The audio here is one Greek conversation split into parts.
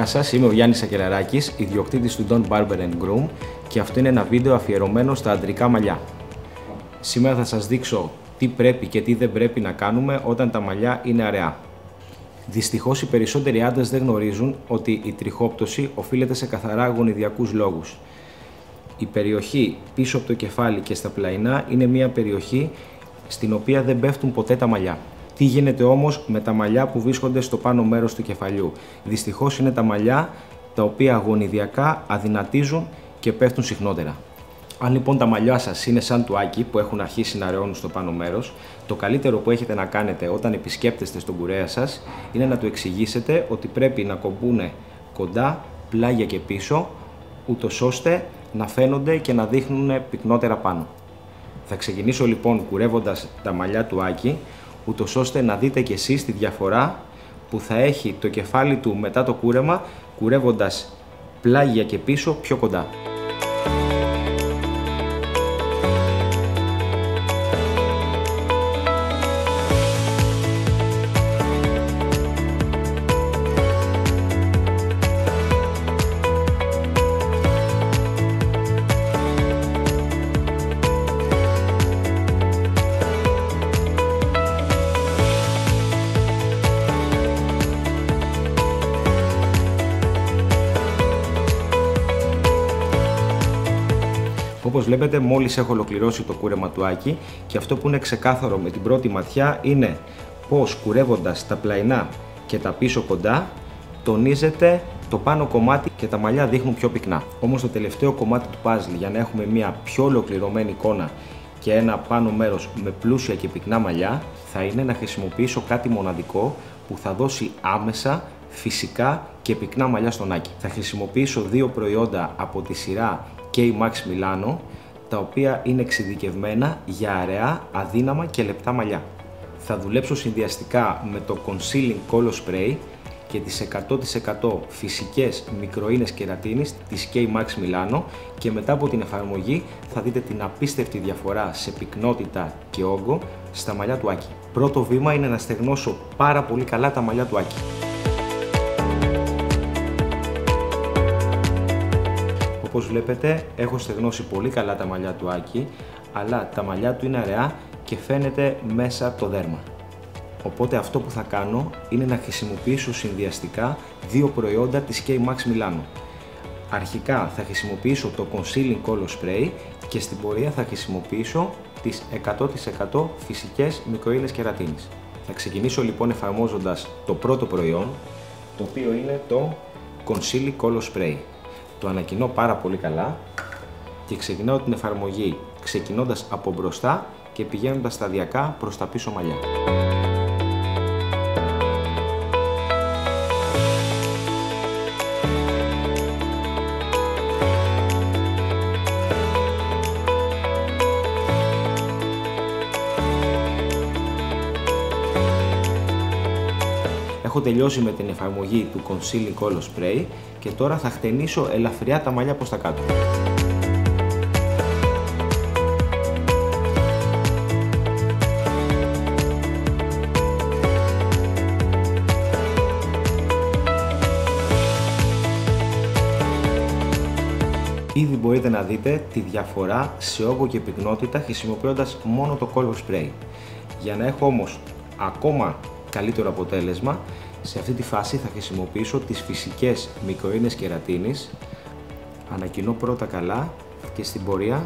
Γεια σας, είμαι ο Γιάννης Ακεραράκης, ιδιοκτήτης του Don Barber & Groom και αυτό είναι ένα βίντεο αφιερωμένο στα αντρικά μαλλιά. Σήμερα θα σας δείξω τι πρέπει και τι δεν πρέπει να κάνουμε όταν τα μαλλιά είναι αραιά. Δυστυχώς οι περισσότεροι άντρες δεν γνωρίζουν ότι η τριχόπτωση οφείλεται σε καθαρά γονιδιακούς λόγους. Η περιοχή πίσω από το κεφάλι και στα πλαϊνά είναι μια περιοχή στην οποία δεν πέφτουν ποτέ τα μαλλιά. Τι γίνεται όμως με τα μαλλιά που βρίσκονται στο πάνω μέρος του κεφαλιού? Δυστυχώς είναι τα μαλλιά τα οποία γονιδιακά αδυνατίζουν και πέφτουν συχνότερα. Αν λοιπόν τα μαλλιά σας είναι σαν τουάκι που έχουν αρχίσει να αραιώνουν στο πάνω μέρος, το καλύτερο που έχετε να κάνετε όταν επισκέπτεστε στον κουρέα σας είναι να του εξηγήσετε ότι πρέπει να κομπούνε κοντά, πλάγια και πίσω, ούτως ώστε να φαίνονται και να δείχνουν πυκνότερα πάνω. Θα ξεκινήσω λοιπόν κουρεύοντας τα μαλλιά τουάκι, ούτως ώστε να δείτε κι εσείς τη διαφορά που θα έχει το κεφάλι του μετά το κούρεμα, κουρεύοντας πλάγια και πίσω πιο κοντά. Όπως βλέπετε, μόλις έχω ολοκληρώσει το κούρεμα τουάκι και αυτό που είναι ξεκάθαρο με την πρώτη ματιά είναι πως κουρεύοντας τα πλαϊνά και τα πίσω κοντά τονίζεται το πάνω κομμάτι και τα μαλλιά δείχνουν πιο πυκνά. Όμως το τελευταίο κομμάτι του puzzle για να έχουμε μια πιο ολοκληρωμένη εικόνα και ένα πάνω μέρος με πλούσια και πυκνά μαλλιά θα είναι να χρησιμοποιήσω κάτι μοναδικό που θα δώσει άμεσα φυσικά και πυκνά μαλλιά στον άκι. Θα χρησιμοποιήσω δύο προϊόντα από τη σειρά K-Max Milano, τα οποία είναι εξειδικευμένα για αραιά, αδύναμα και λεπτά μαλλιά. Θα δουλέψω συνδυαστικά με το Concealing Color Spray και τις 100% φυσικές μικροίνες κερατίνης της K-Max Milano και μετά από την εφαρμογή θα δείτε την απίστευτη διαφορά σε πυκνότητα και όγκο στα μαλλιά του άκι. Πρώτο βήμα είναι να στεγνώσω πάρα πολύ καλά τα μαλλιά του άκι. Όπως βλέπετε, έχω στεγνώσει πολύ καλά τα μαλλιά του άκι, αλλά τα μαλλιά του είναι αραιά και φαίνεται μέσα το δέρμα. Οπότε αυτό που θα κάνω είναι να χρησιμοποιήσω συνδυαστικά δύο προϊόντα της K-Max Milano. Αρχικά θα χρησιμοποιήσω το Concealing Color Spray και στην πορεία θα χρησιμοποιήσω τις 100% φυσικές μικροίνες κερατίνης. Θα ξεκινήσω λοιπόν εφαρμόζοντας το πρώτο προϊόν, το οποίο είναι το Concealing Color Spray. Το ανακοινώ πάρα πολύ καλά και ξεκινάω την εφαρμογή ξεκινώντας από μπροστά και πηγαίνοντας σταδιακά προς τα πίσω μαλλιά. Έχω τελειώσει με την εφαρμογή του Concealing Color Spray και τώρα θα χτενίσω ελαφριά τα μαλλιά προς τα κάτω. Ήδη μπορείτε να δείτε τη διαφορά σε όγκο και πυκνότητα χρησιμοποιώντας μόνο το Color Spray. Για να έχω όμως ακόμα καλύτερο αποτέλεσμα, σε αυτή τη φάση θα χρησιμοποιήσω τις φυσικές μικροίνες κερατίνης. Ανακοινώ πρώτα καλά και στην πορεία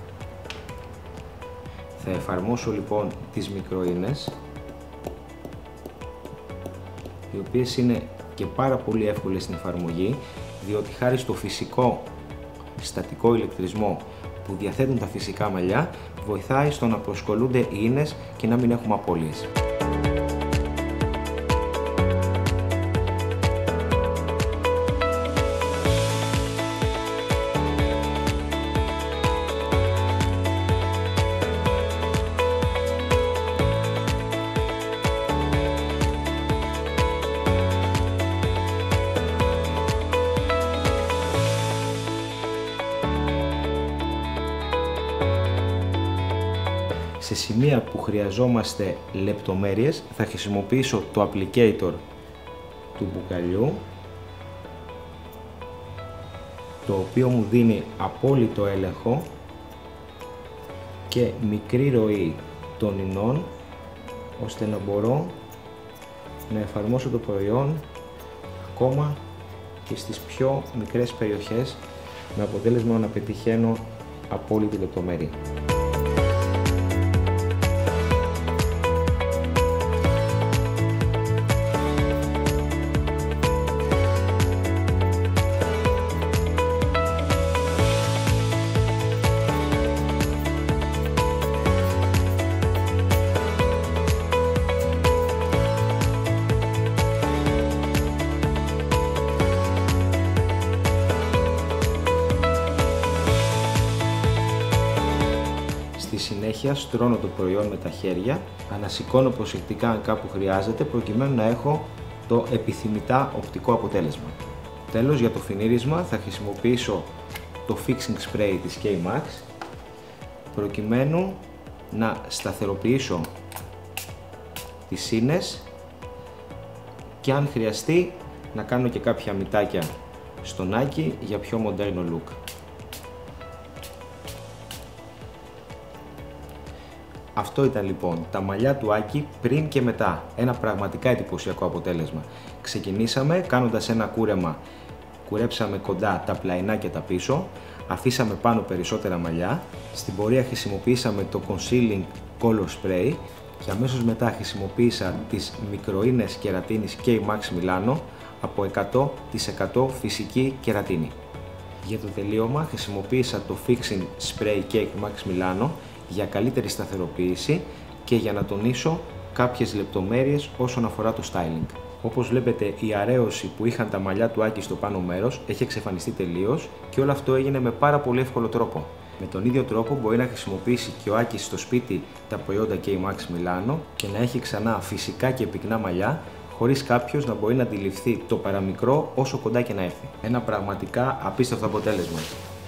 θα εφαρμόσω λοιπόν τις μικροίνες, οι οποίες είναι και πάρα πολύ εύκολες στην εφαρμογή, διότι χάρη στο φυσικό στατικό ηλεκτρισμό που διαθέτουν τα φυσικά μαλλιά βοηθάει στο να προσκολούνται οι ίνες και να μην έχουμε απώλειες. Σε σημεία που χρειαζόμαστε λεπτομέρειες θα χρησιμοποιήσω το applicator του μπουκαλιού το οποίο μου δίνει απόλυτο έλεγχο και μικρή ροή των ινών, ώστε να μπορώ να εφαρμόσω το προϊόν ακόμα και στις πιο μικρές περιοχές, με αποτέλεσμα να πετυχαίνω απόλυτη λεπτομέρεια. Στη συνέχεια στρώνω το προϊόν με τα χέρια, ανασηκώνω προσεκτικά αν κάπου χρειάζεται, προκειμένου να έχω το επιθυμητά οπτικό αποτέλεσμα. Τέλος, για το φινίρισμα θα χρησιμοποιήσω το Fixing Spray της K-Max, προκειμένου να σταθεροποιήσω τις σύνες και αν χρειαστεί να κάνω και κάποια μυτάκια στον Άκη για πιο μοντέρνο look. Αυτό ήταν λοιπόν τα μαλλιά του Άκη πριν και μετά. Ένα πραγματικά εντυπωσιακό αποτέλεσμα. Ξεκινήσαμε κάνοντας ένα κούρεμα, κουρέψαμε κοντά τα πλαϊνά και τα πίσω, αφήσαμε πάνω περισσότερα μαλλιά, στην πορεία χρησιμοποίησαμε το Concealing Color Spray και αμέσως μετά χρησιμοποίησα τις μικροίνες κερατίνης K-Max Milano από 100% φυσική κερατίνη. Για το τελείωμα χρησιμοποίησα το Fixing Spray K-Max Milano για καλύτερη σταθεροποίηση και για να τονίσω κάποιες λεπτομέρειες όσον αφορά το styling. Όπως βλέπετε, η αρέωση που είχαν τα μαλλιά του Άκη στο πάνω μέρος έχει εξαφανιστεί τελείως και όλο αυτό έγινε με πάρα πολύ εύκολο τρόπο. Με τον ίδιο τρόπο μπορεί να χρησιμοποιήσει και ο Άκης στο σπίτι τα προϊόντα K-Max Milano και να έχει ξανά φυσικά και πυκνά μαλλιά, χωρίς κάποιος να μπορεί να αντιληφθεί το παραμικρό όσο κοντά και να έρθει. Ένα πραγματικά απίστευτο αποτέλεσμα.